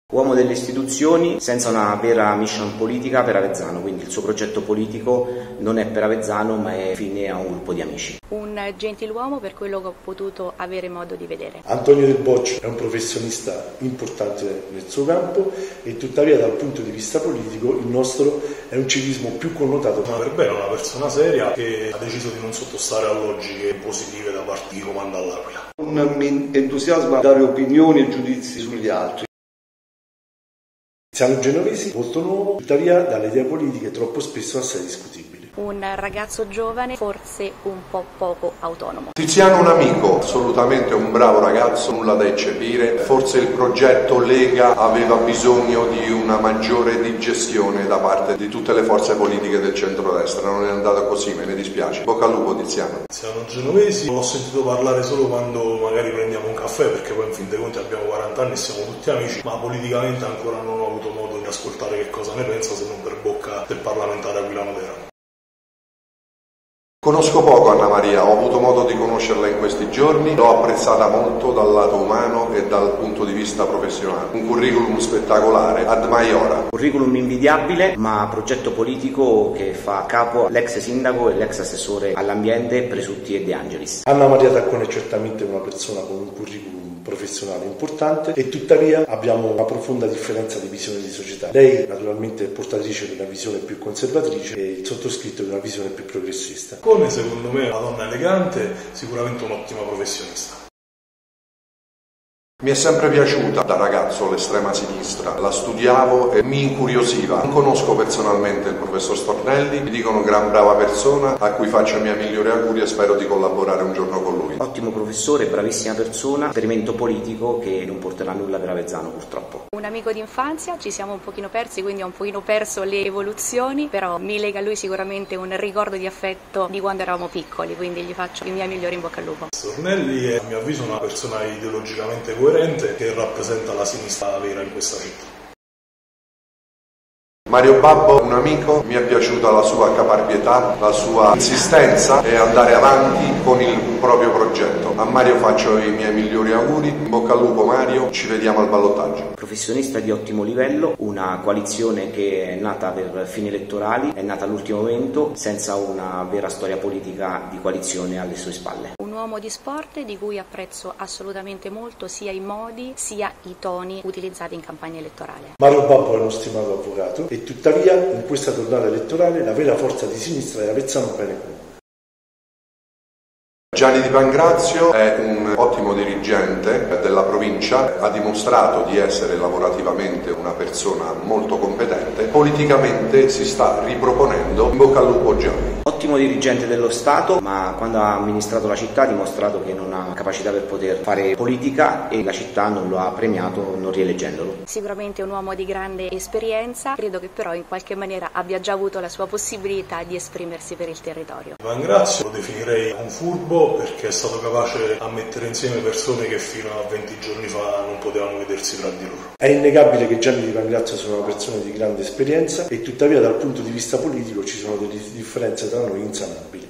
Uomo delle istituzioni senza una vera mission politica per Avezzano, quindi il suo progetto politico non è per Avezzano ma è fine a un gruppo di amici. Un gentiluomo per quello che ho potuto avere modo di vedere. Antonio Del Bocci è un professionista importante nel suo campo e tuttavia dal punto di vista politico il nostro è un civismo più connotato. Ma per bene, una persona seria che ha deciso di non sottostare a logiche positive da parte di comando all'Aquila. Non mi entusiasma dare opinioni e giudizi sugli altri. Siamo genovesi, molto nuovo, tuttavia dalle idee politiche troppo spesso assai discutibili. Un ragazzo giovane, forse un po' poco autonomo. Tiziano è un amico, assolutamente un bravo ragazzo, nulla da eccepire. Forse il progetto Lega aveva bisogno di una maggiore digestione da parte di tutte le forze politiche del centrodestra. Non è andato così, me ne dispiace. Bocca al lupo, Tiziano. Siamo genovesi, l'ho sentito parlare solo quando magari prendiamo un caffè, perché poi in fin dei conti abbiamo 40 anni e siamo tutti amici, ma politicamente ancora non ho avuto modo di ascoltare che cosa ne pensa, se non per bocca del parlamentare aquilano Teramo. Conosco poco Anna Maria, ho avuto modo di conoscerla in questi giorni, l'ho apprezzata molto dal lato umano e dal punto di vista professionale. Un curriculum spettacolare, ad maiora. Curriculum invidiabile, ma progetto politico che fa capo all'ex sindaco e l'ex assessore all'ambiente Presutti e De Angelis. Anna Maria Taccone è certamente una persona con un curriculum professionale importante e tuttavia abbiamo una profonda differenza di visione di società. Lei naturalmente è portatrice di una visione più conservatrice e il sottoscritto di una visione più progressista. Come secondo me una donna elegante, sicuramente un'ottima professionista. Mi è sempre piaciuta da ragazzo l'estrema sinistra, la studiavo e mi incuriosiva. Non conosco personalmente il professor Stornelli, mi dicono gran brava persona a cui faccio i miei migliori auguri e spero di collaborare un giorno con lui. Ottimo professore, bravissima persona, esperimento politico che non porterà nulla per Avezzano purtroppo. Un amico d'infanzia, ci siamo un pochino persi, quindi ho un pochino perso le evoluzioni, però mi lega a lui sicuramente un ricordo di affetto di quando eravamo piccoli, quindi gli faccio i miei migliori in bocca al lupo. Stornelli è a mio avviso una persona ideologicamente coerente che rappresenta la sinistra vera in questa città. Mario Babbo, un amico, mi è piaciuta la sua caparbietà, la sua insistenza e andare avanti con il proprio progetto. A Mario faccio i miei migliori auguri, in bocca al lupo Mario, ci vediamo al ballottaggio. Professionista di ottimo livello, una coalizione che è nata per fini elettorali, è nata all'ultimo momento, senza una vera storia politica di coalizione alle sue spalle. Un uomo di sport di cui apprezzo assolutamente molto sia i modi sia i toni utilizzati in campagna elettorale. Mario Babbo è uno stimato avvocato e tuttavia in questa tornata elettorale la vera forza di sinistra è Avezzano Bene Comune. Gianni Di Pangrazio è un ottimo dirigente della provincia, ha dimostrato di essere lavorativamente una persona molto competente, politicamente si sta riproponendo, in bocca al lupo Gianni. Ottimo dirigente dello Stato, ma quando ha amministrato la città ha dimostrato che non ha capacità per poter fare politica e la città non lo ha premiato non rieleggendolo. Sicuramente un uomo di grande esperienza, credo che però in qualche maniera abbia già avuto la sua possibilità di esprimersi per il territorio. Di Pangrazio lo definirei un furbo perché è stato capace a mettere insieme persone che fino a 20 giorni fa non potevano vedersi tra di loro. È innegabile che Gianni Di Pangrazio sia una persona di grande esperienza e tuttavia dal punto di vista politico ci sono delle differenze tra noi insanabili.